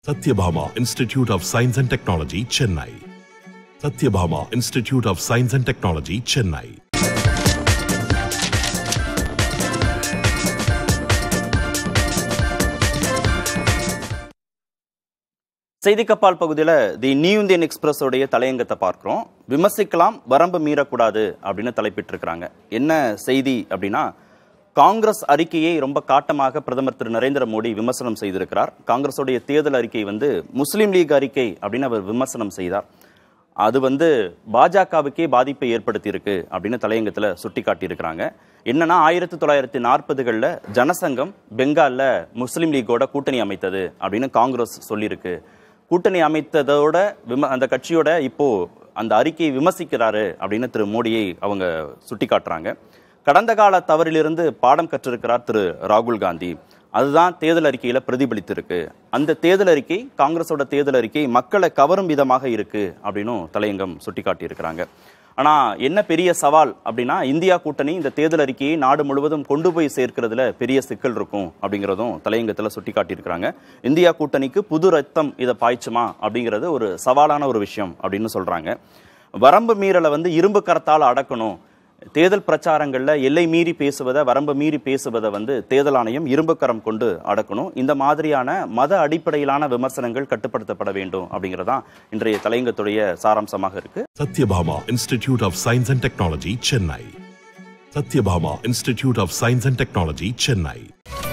Satyabhama Institute of Science and Technology, Chennai. Satyabhama Institute of Science and Technology, Chennai. செய்தி கப்பால் பகுதியில் தி new Indian express உடைய தலையங்கத்தை பார்க்கிறோம். விமர்சிக்கலாம், வரம்பு மீறக்கூடாது அப்படின்னு தலைப்பிட்டிருக்கிறாங்க. என்ன செய்தி அப்படின்னா, காங்கிரஸ் அறிக்கையை ரொம்ப காட்டமாக பிரதமர் திரு நரேந்திர மோடி விமர்சனம் செய்திருக்கிறார். காங்கிரஸுடைய தேர்தல் அறிக்கை முஸ்லீம் லீக் அறிக்கை அப்படின்னு அவர் விமர்சனம் செய்தார். அது பாஜகவுக்கே பாதிப்பை ஏற்படுத்தி இருக்கு அப்படின்னு தலையங்கத்தில் சுட்டி காட்டியிருக்கிறாங்க. என்னன்னா 1940களில் ஜனசங்கம் பெங்காலில் முஸ்லீம் லீக்கோட கூட்டணி அமைத்தது அப்படின்னு காங்கிரஸ் சொல்லியிருக்கு. கூட்டணி அமைத்ததோட அந்த கட்சியோட இப்போ அந்த அறிக்கையை விமர்சிக்கிறாரு அப்படின்னு திரு மோடியை அவங்க சுட்டி காட்டுறாங்க. கடந்த கால தவறிலிருந்து பாடம் கற்றிருக்கிறார் திரு ராகுல் காந்தி. அதுதான் தேர்தல் அறிக்கையில பிரதிபலித்திருக்கு. அந்த தேர்தல் அறிக்கை, காங்கிரஸோட தேர்தல் அறிக்கை மக்களை கவரும் விதமாக இருக்கு அப்படின்னு தலையங்கம் சுட்டி காட்டியிருக்கிறாங்க. ஆனா என்ன பெரிய சவால் அப்படின்னா, இந்தியா கூட்டணி இந்த தேர்தல் அறிக்கையை நாடு முழுவதும் கொண்டு போய் சேர்க்கிறதுல பெரிய சிக்கல் இருக்கும் அப்படிங்கிறதும் தலையங்கத்தில் சுட்டி காட்டியிருக்கிறாங்க. இந்தியா கூட்டணிக்கு புது ரத்தம் இதை பாய்ச்சுமா அப்படிங்கிறது ஒரு சவாலான ஒரு விஷயம் அப்படின்னு சொல்றாங்க. வரம்பு மீறலை இரும்பு கரத்தால் அடக்கணும். தேர்தல் பிரச்சாரங்கள்ல எல்லை மீறி பேசுவதை, வரம்பு மீறி பேசுவதை தேர்தல் ஆணையம் இரும்பு கரம் கொண்டு அடக்கணும். இந்த மாதிரியான மத அடிப்படையிலான விமர்சனங்கள் கட்டுப்படுத்தப்பட வேண்டும் அப்படிங்கறதான் இன்றைய தலையங்கத்துடைய சாராம்சமாக இருக்கு. Satyabhama Institute of Science and Technology, Chennai. Satyabhama Institute of Science and Technology, Chennai.